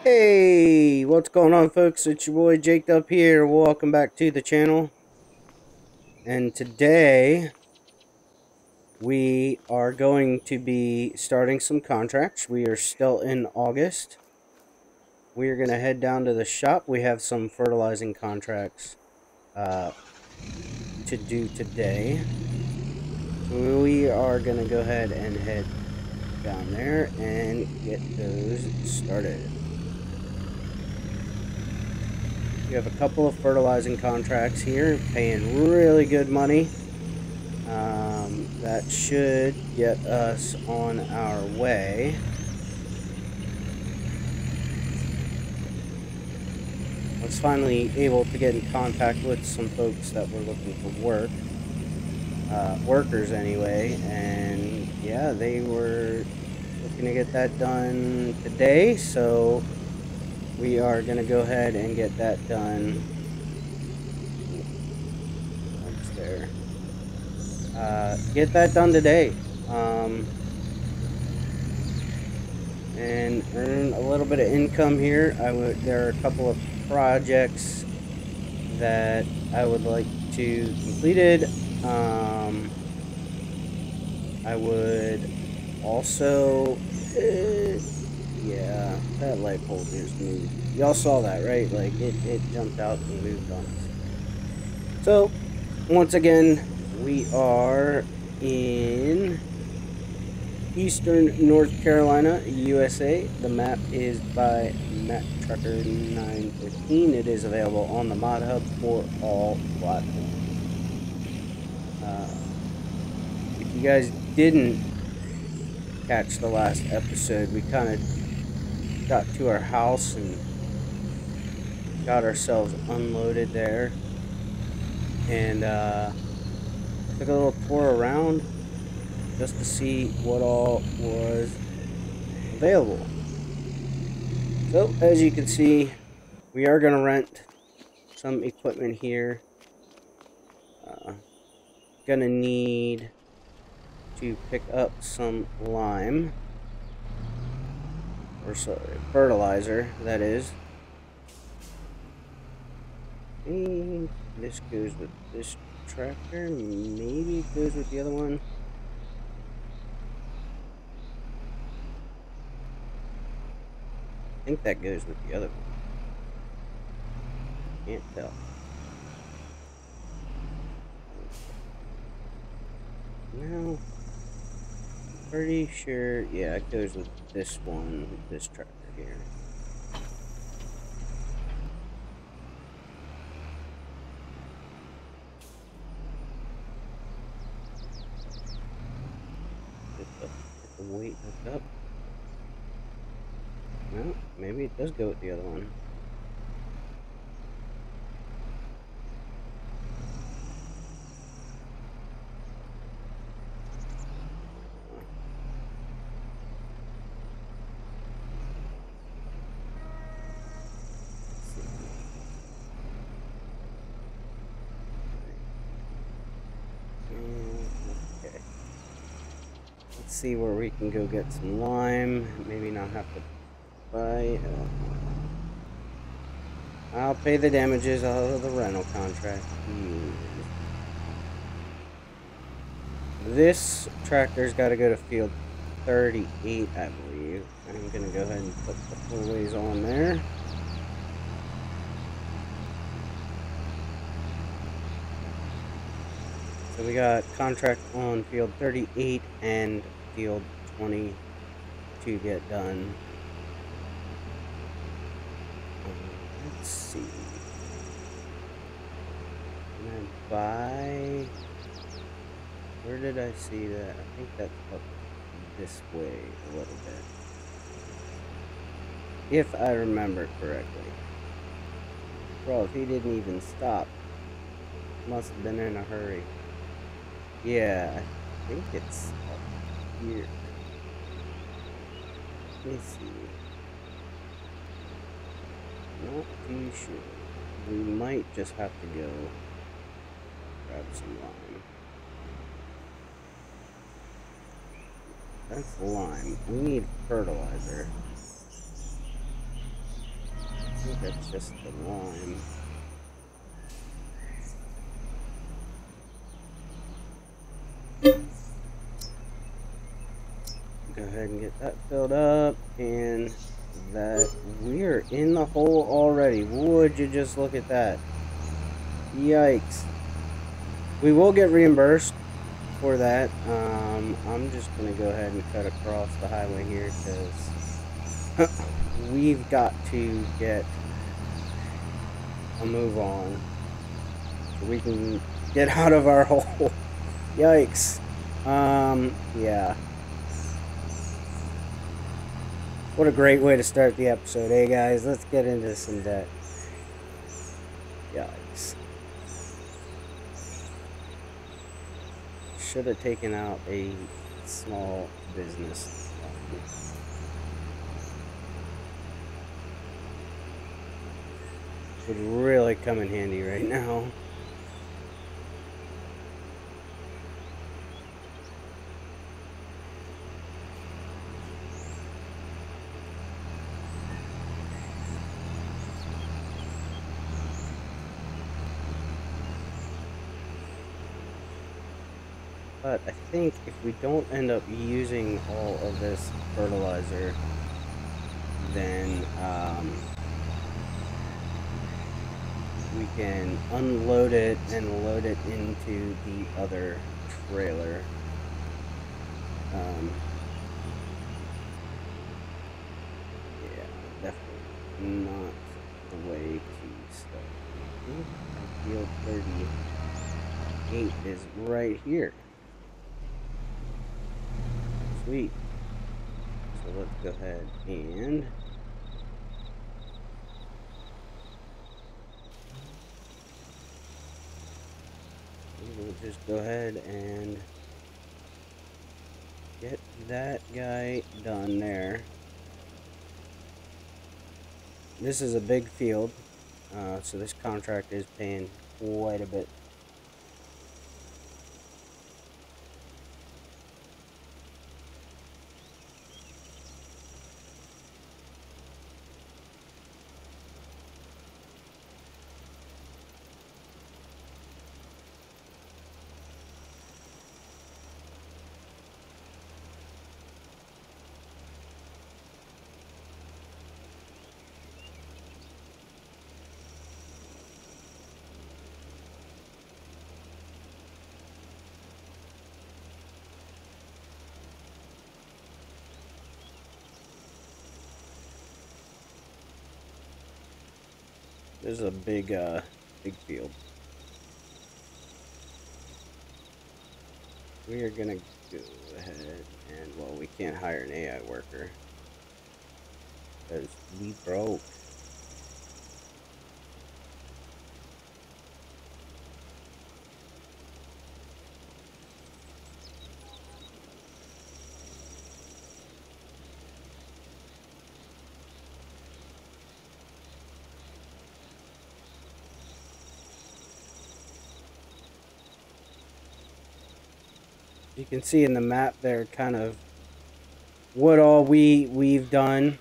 Hey, what's going on, folks? It's your boy Jake up here. Welcome back to the channel. And today we are going to be starting some contracts. We are still in August. We are going to head down to the shop. We have some fertilizing contracts to do today. So we are going to go ahead and head down there and get those started. We have a couple of fertilizing contracts here, paying really good money. That should get us on our way. I was finally able to get in contact with some folks that were looking for work. Workers anyway, and yeah, they were looking to get that done today, so we are going to go ahead and get that done. That's there. Get that done today. And earn a little bit of income here. There are a couple of projects that I would like to completed. I would also, yeah, that light pole just moved. Y'all saw that, right? Like it jumped out and moved on us. So once again, we are in Eastern North Carolina, USA. The map is by Matt Trucker 915. It is available on the Mod Hub for all platforms. If you guys didn't catch the last episode, we kind of got to our house and got ourselves unloaded there, and took a little tour around just to see what all was available. So as you can see, we are going to rent some equipment here. Gonna need to pick up some lime, or sorry, fertilizer, that is. And this goes with this tractor, maybe it goes with the other one. I think that goes with the other one. Can't tell. No, pretty sure, yeah, it goes with this one, this tractor here. Get the weight hooked up. No, maybe it does go with the other one. Okay. Let's see where we can go get some lime. Maybe not have to buy. I'll pay the damages out of the rental contract. This tractor's got to go to field 38, I believe. I'm going to go ahead and put the pullways on there. So we got contract on field 38 and field 20 to get done. Let's see. And then buy. Where did I see that? I think that's up this way a little bit, if I remember correctly. Bro, if he didn't even stop, must have been in a hurry. Yeah, I think it's up here. Let me see. Not too sure. We might just have to go grab some lime. That's lime. We need fertilizer. think that's just the lime. Go ahead and get that filled up, and that we're in the hole already. Would you just look at that? Yikes. We will get reimbursed for that. I'm just gonna go ahead and cut across the highway here because we've got to get a move on so we can get out of our hole. Yikes. Yeah. What a great way to start the episode, eh, guys? Let's get into some debt. Yikes. Should have taken out a small business. Would really come in handy right now. But I think if we don't end up using all of this fertilizer, then we can unload it and load it into the other trailer. Yeah, definitely not the way to start. Field 38 is right here. Sweet. So let's go ahead and we'll just go ahead and get that guy done there. This is a big field, so this contract is paying quite a bit. This is a big field. We are gonna go ahead and, well, we can't hire an AI worker because we broke. You can see in the map there kind of what all we've done.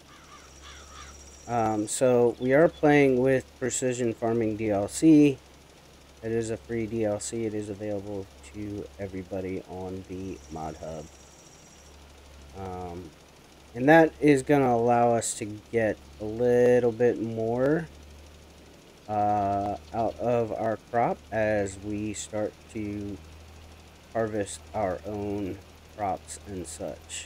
So we are playing with Precision Farming DLC. It is a free DLC. It is available to everybody on the Mod Hub. And that is going to allow us to get a little bit more out of our crop as we start to harvest our own crops and such.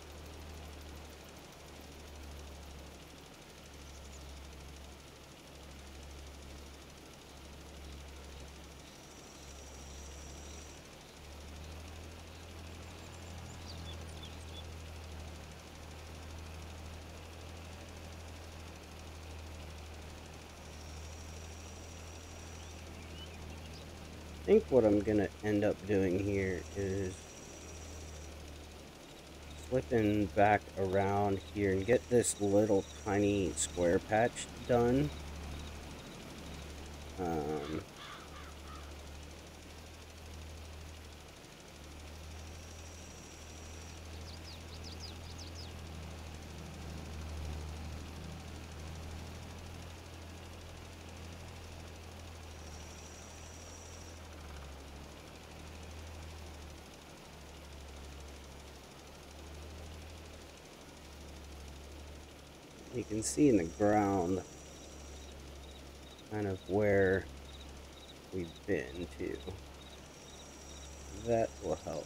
I think what I'm gonna end up doing here is flipping back around here and get this little tiny square patch done. You can see in the ground kind of where we've been to. That will help.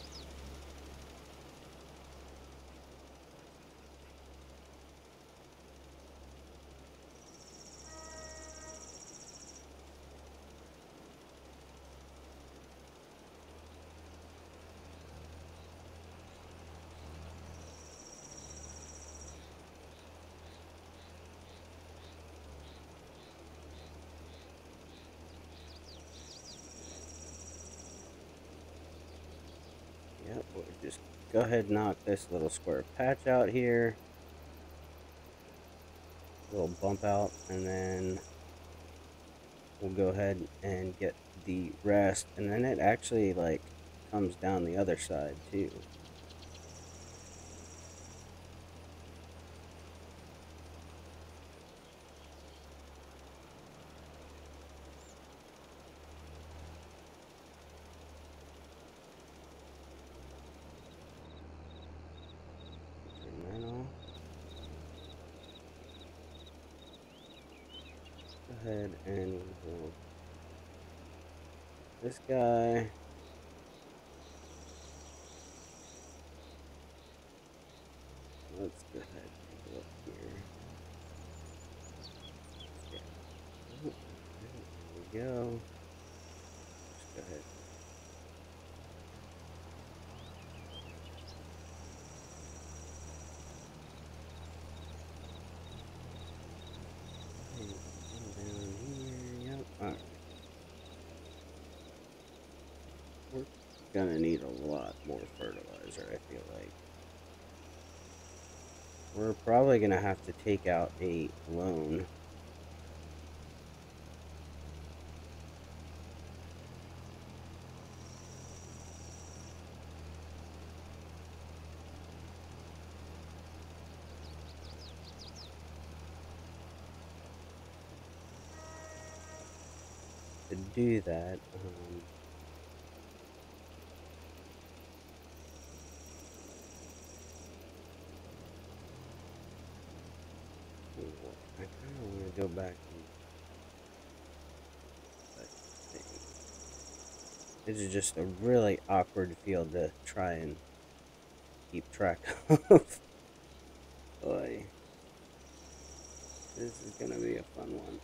Yep, we'll just go ahead and knock this little square patch out here. Little bump out, and then we'll go ahead and get the rest, and then it actually like comes down the other side too. Turn that off. Go ahead and we'll this guy. Let's go ahead and take a look here. Yeah. Oh, there we go. Just go ahead. And down here. Yep. Alright. We're gonna need a lot more fertilizer, I feel like. We're probably gonna have to take out a loan. To do that. I kind of want to go back and this is just a really awkward field to try and keep track of. Boy, this is gonna be a fun one.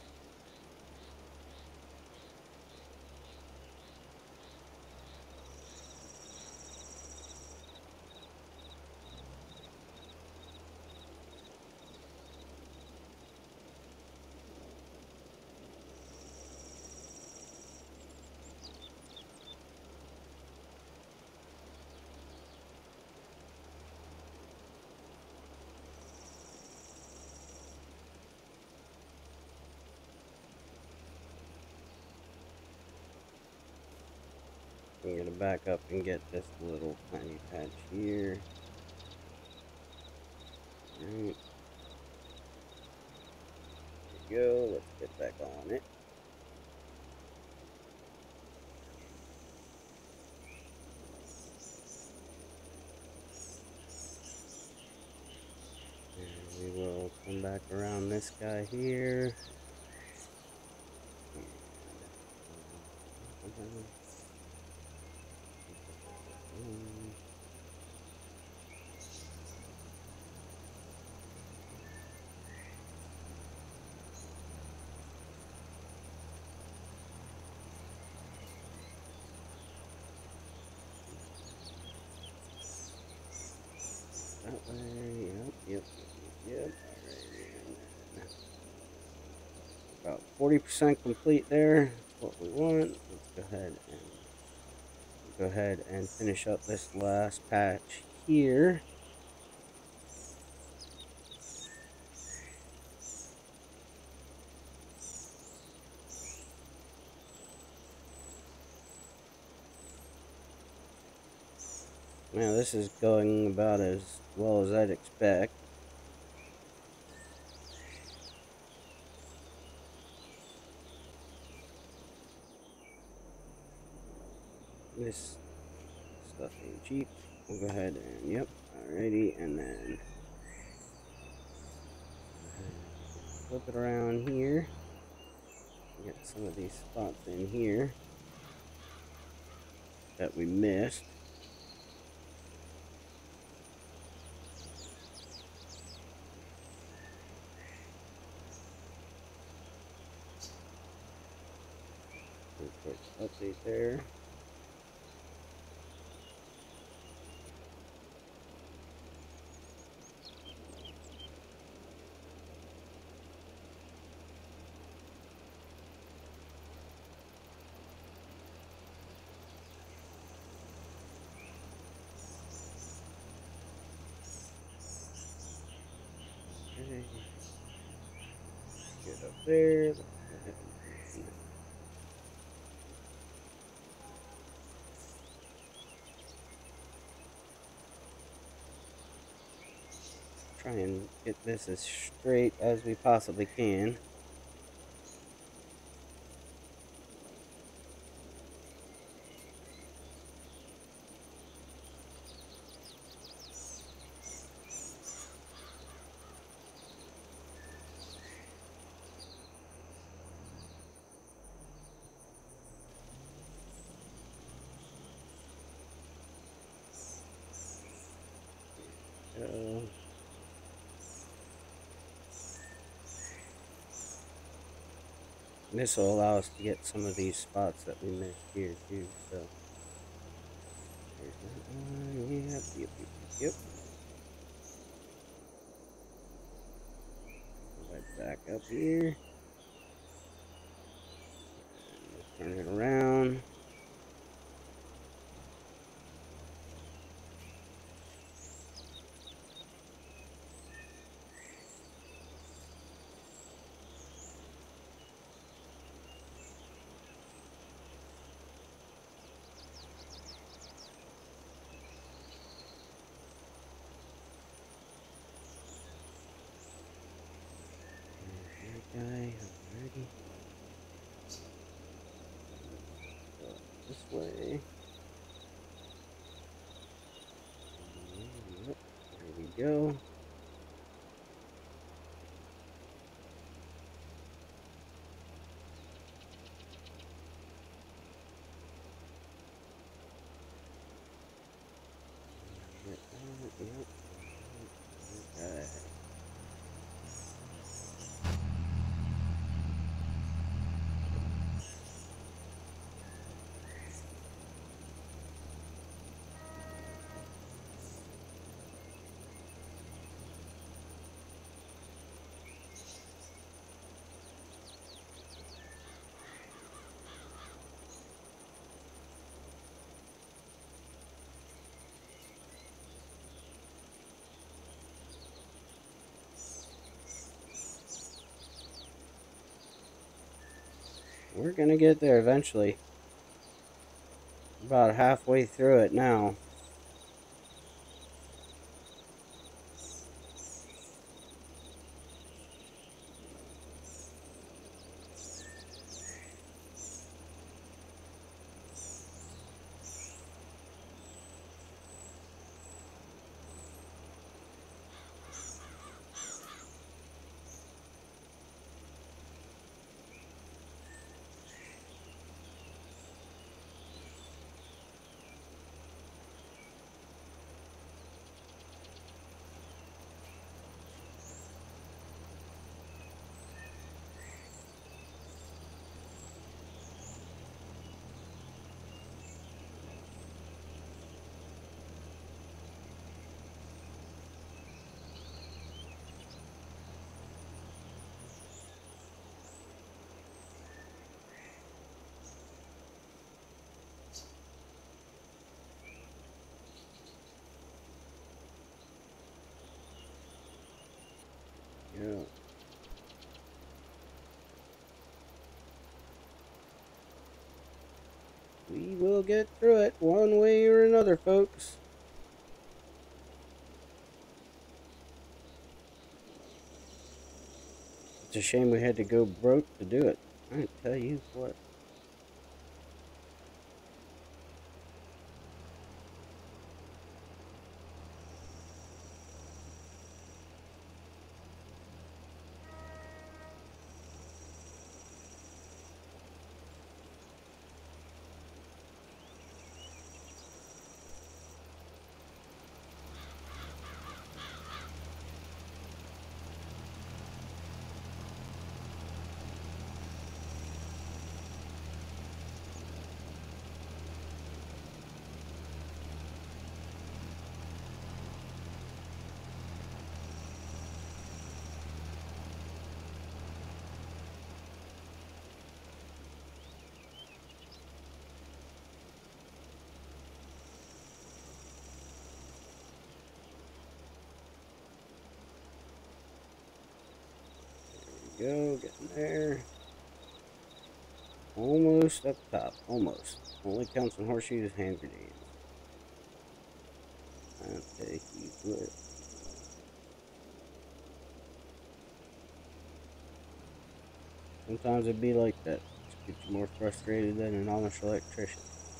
I'm gonna back up and get this little tiny patch here. Alright. There we go. Let's get back on it. And we will come back around this guy here. That way, yep. Alright, about 40% complete there. That's what we want. Let's go ahead and finish up this last patch here. Now this is going about as well as I'd expect. This stuff ain't cheap. We'll go ahead and, yep, alrighty, and then flip it around here. Get some of these spots in here that we missed. Quick update there. Okay. Get up there. Let's go ahead and try and get this as straight as we possibly can. Uh, this will allow us to get some of these spots that we missed here too. So there's that one. Yep. Go right back up here. And turn it around. Guy already. Go this way. Yep, there we go. Yep. Okay. We're gonna get there eventually. About halfway through it now. Yeah. We will get through it one way or another, folks. It's a shame we had to go broke to do it. I tell you what. Go, getting there. Almost up top. Almost. Only counts in horseshoes, hand grenades. Okay, he lit. Sometimes it'd be like that. Just get you more frustrated than an Amish electrician.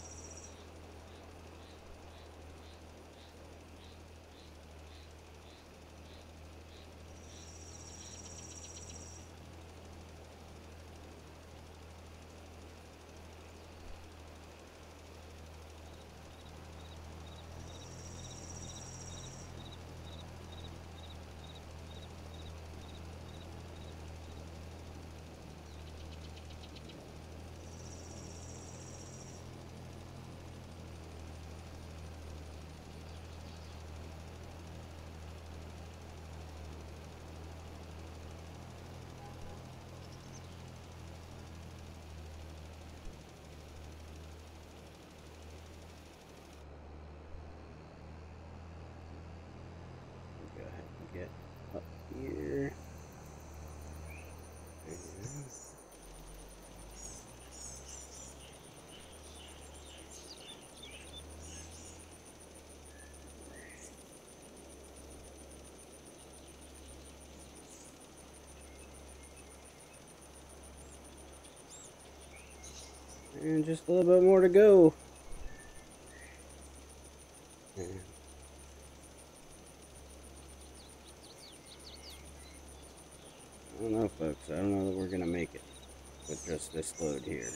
Go ahead and get up here. And just a little bit more to go. And I don't know, folks. I don't know that we're going to make it with just this load here.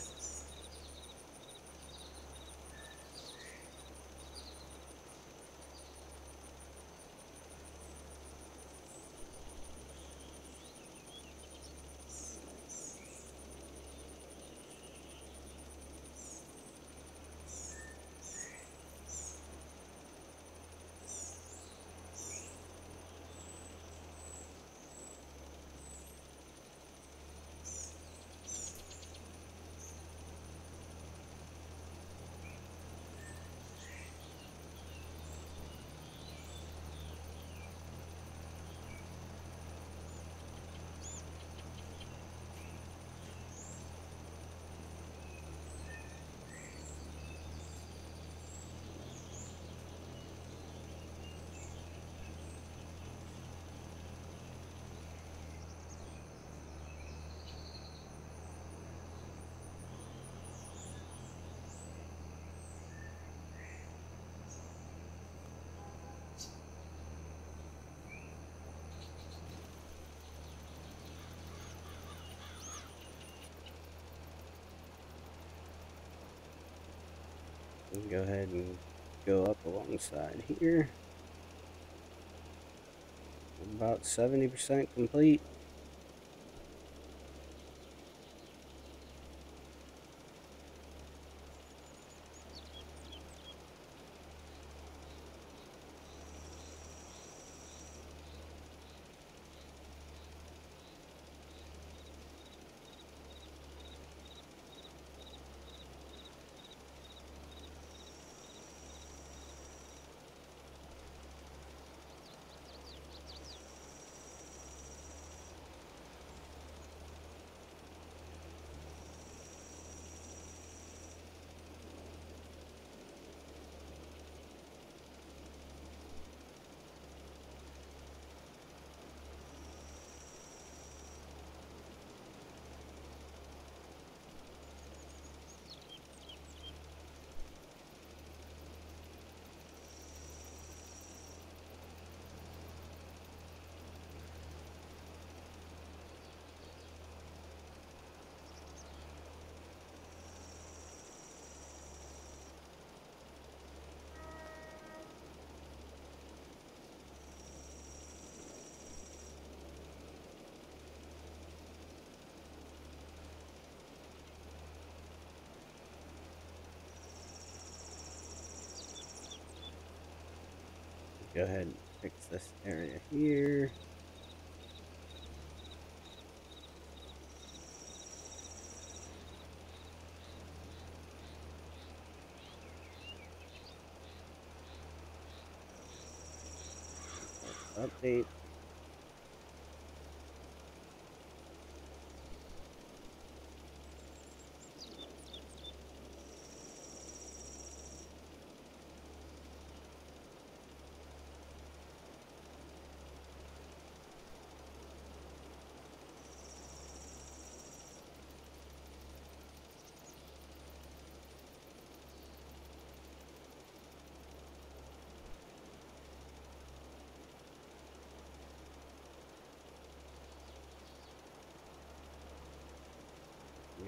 We can go ahead and go up alongside here. About 70% complete. Go ahead and fix this area here. Update.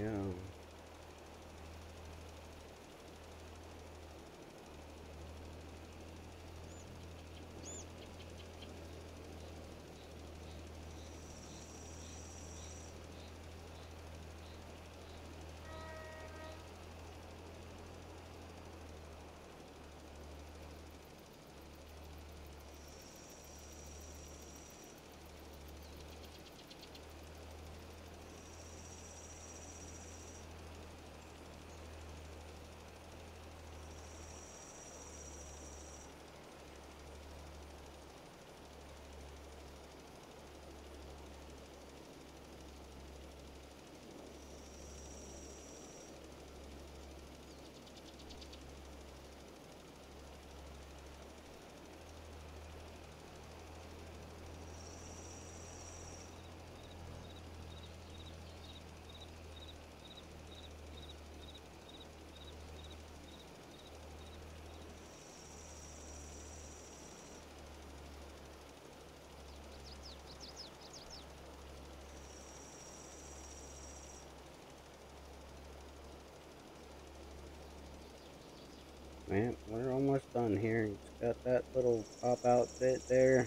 go. Man, we're almost done here. It's got that little pop out bit there.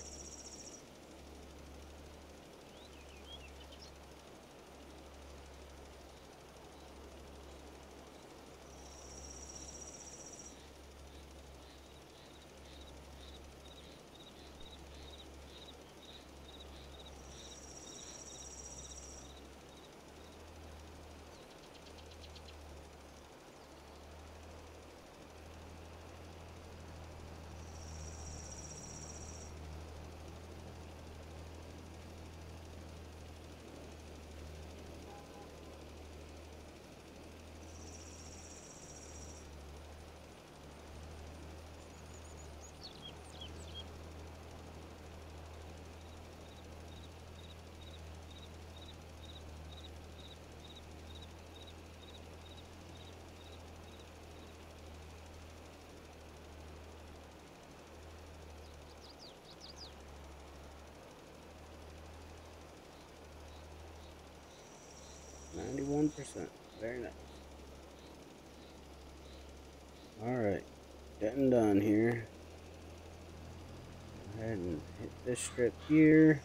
%. Very nice. Alright, getting done here. Go ahead and hit this strip here.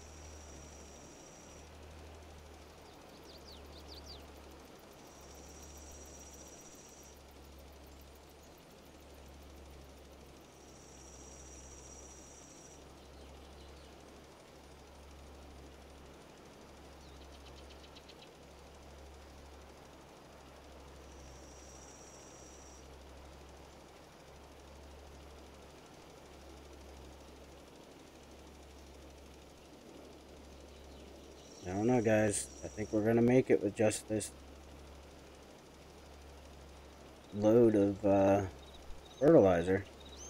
I don't know, guys. I think we're gonna make it with just this load of fertilizer.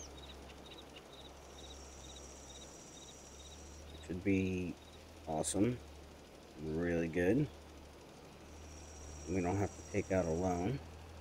Should be awesome. Really good. We don't have to take out a loan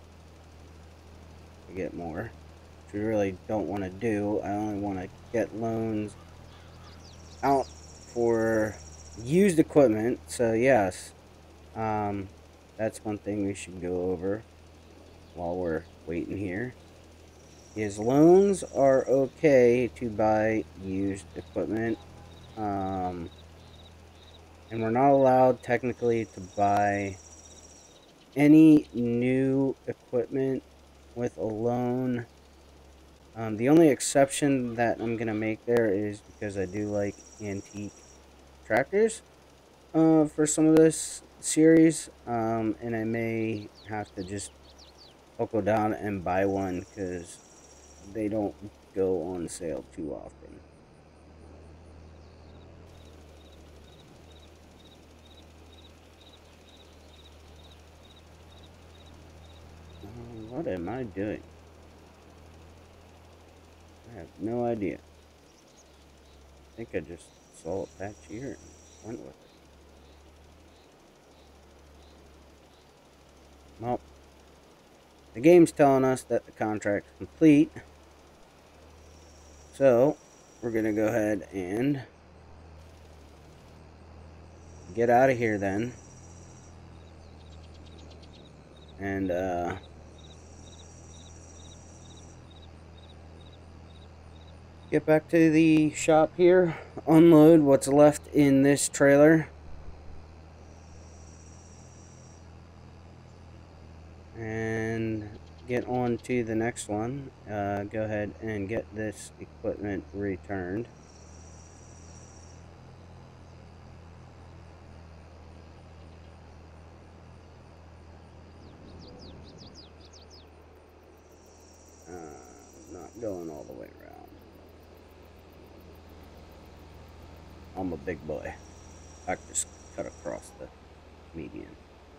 to get more, which we really don't want to do. I only want to get loans out for used equipment. So yes, that's one thing we should go over while we're waiting here. Is loans are okay to buy used equipment, and we're not allowed technically to buy any new equipment with a loan. The only exception that I'm gonna make there is because I do like antique tractors for some of this series, and I may have to just go down and buy one because they don't go on sale too often. What am I doing? I have no idea. I think I just saw a patch here and went with it. Well, the game's telling us that the contract's complete. So, we're going to go ahead and get out of here then. and get back to the shop here, unload what's left in this trailer, and get on to the next one. Go ahead and get this equipment returned. Not going all the way around. I'm a big boy. I can just cut across the median.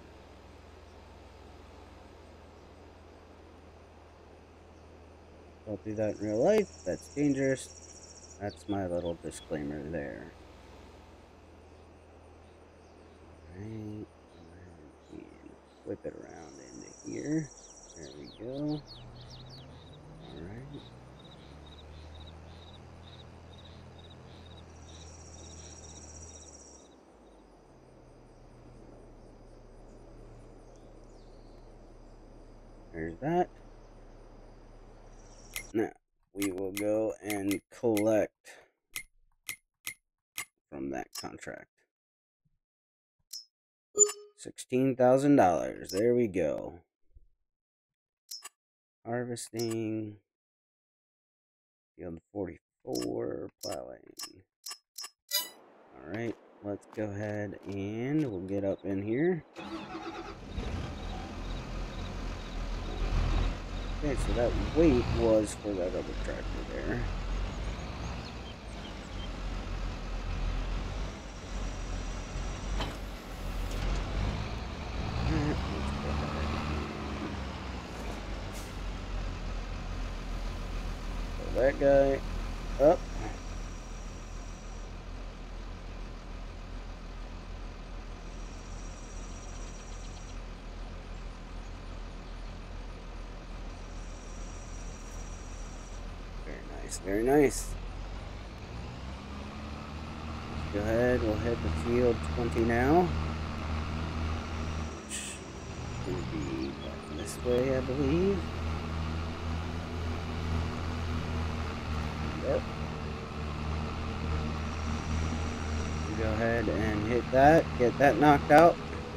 Don't do that in real life. That's dangerous. That's my little disclaimer there. Alright. Go ahead and whip it around into here. There we go. Alright. There's that. Now, we will go and collect from that contract. $16,000. There we go. Harvesting. Field 44. Plowing. Alright, let's go ahead and we'll get up in here. Okay, so that weight was for that other tractor there. Alright, let's go ahead and pull that guy up. Very nice. Go ahead, we'll head to field 20 now. Which is going to be back this way, I believe. Yep. Go ahead and hit that, get that knocked out.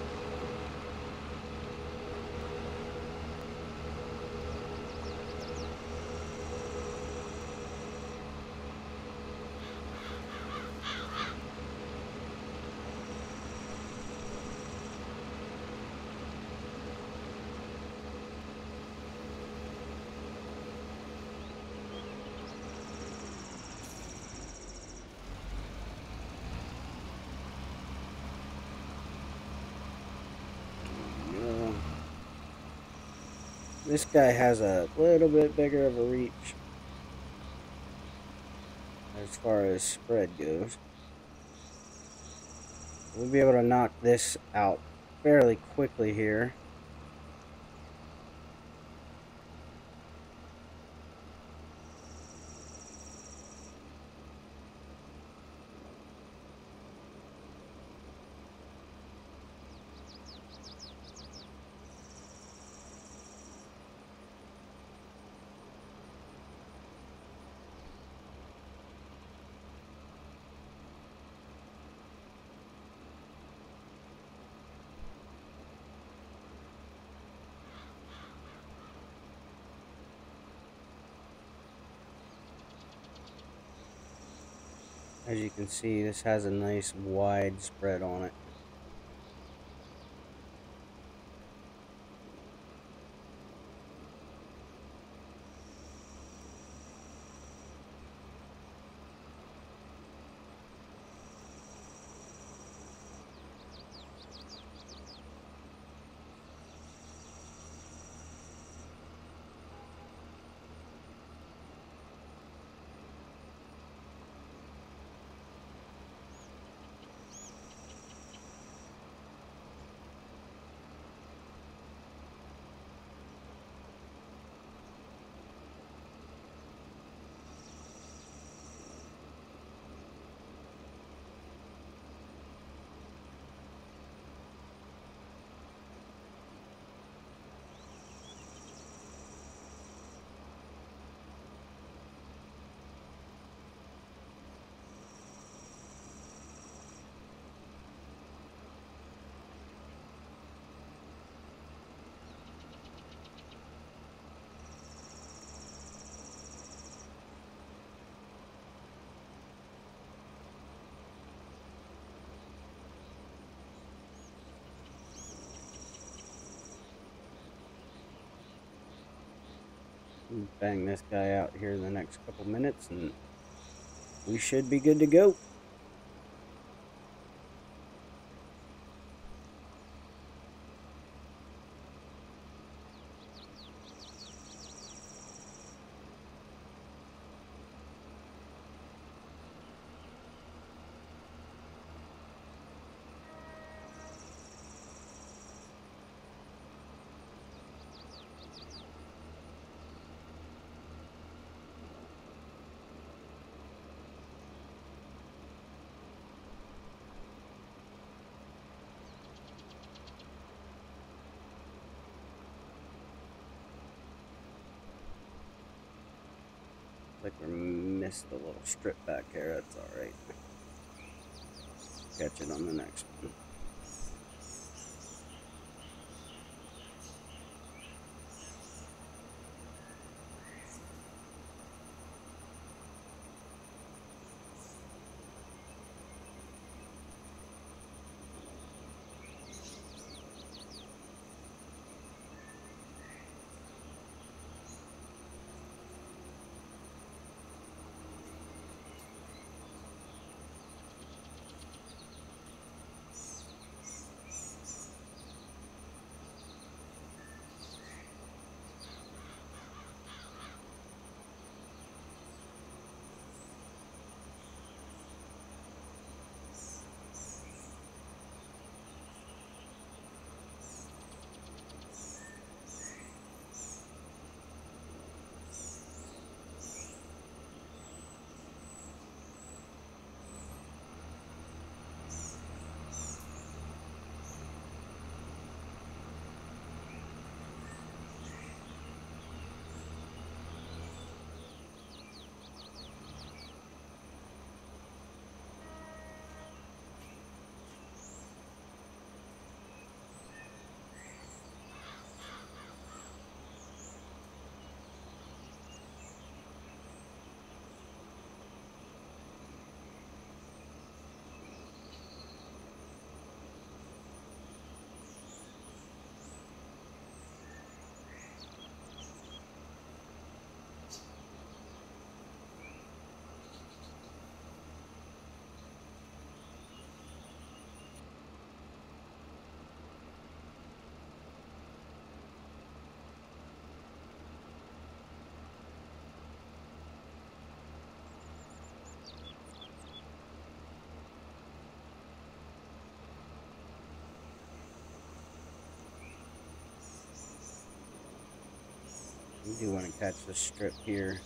This guy has a little bit bigger of a reach as far as spread goes. We'll be able to knock this out fairly quickly here. As you can see, this has a nice wide spread on it. Bang this guy out here in the next couple minutes, and we should be good to go. Like we missed the little strip back here. That's all right. Catch it on the next one. We do want to catch the strip here.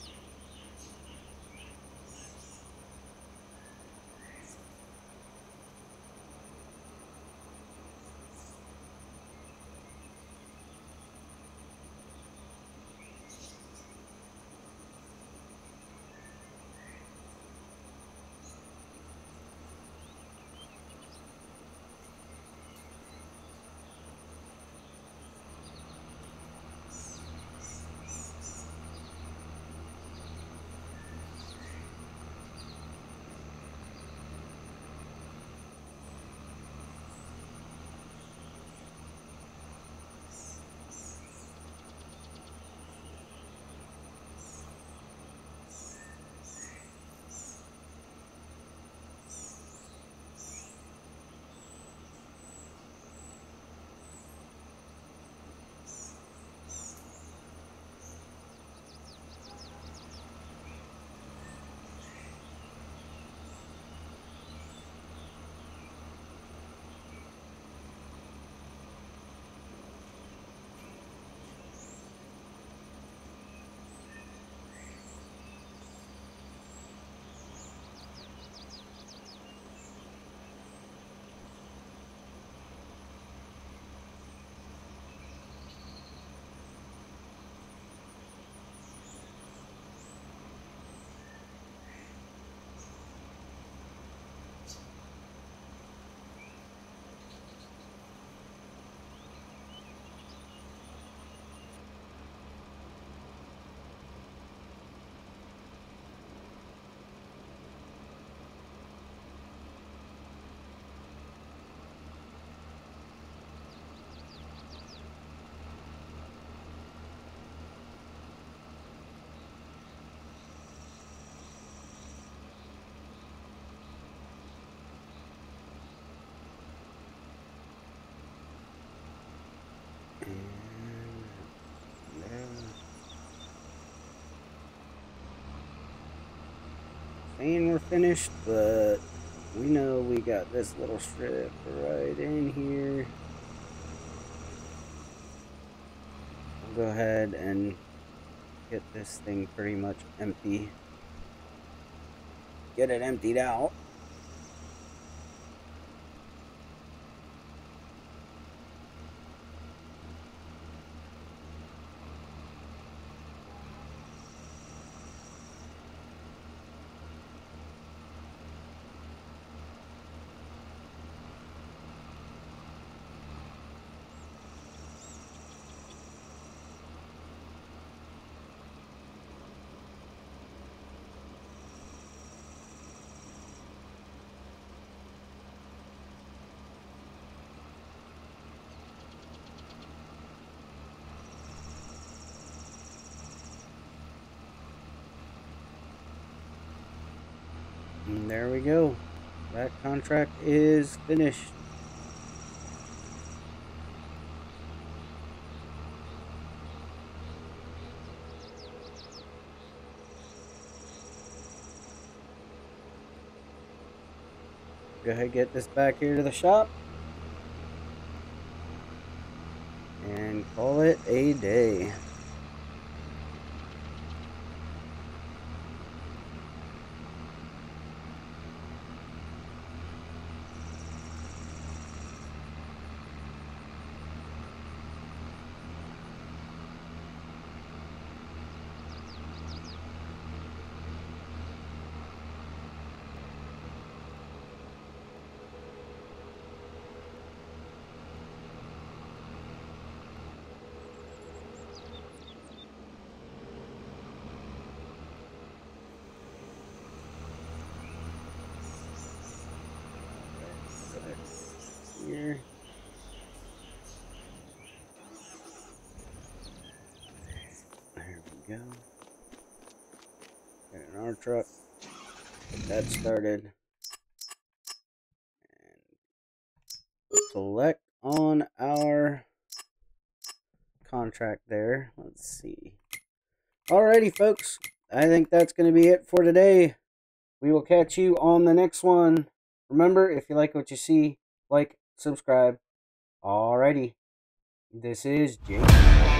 saying we're finished, but we know we got this little strip right in here. I'll go ahead and get this thing pretty much empty. Get it emptied out. And there we go. That contract is finished. Go ahead and get this back here to the shop and call it a day. Here. There we go. Get in our truck. Get that started. And select on our contract there. Let's see. Alrighty, folks. I think that's going to be it for today. We will catch you on the next one. Remember, if you like what you see, like, subscribe. Alrighty. This is Jake.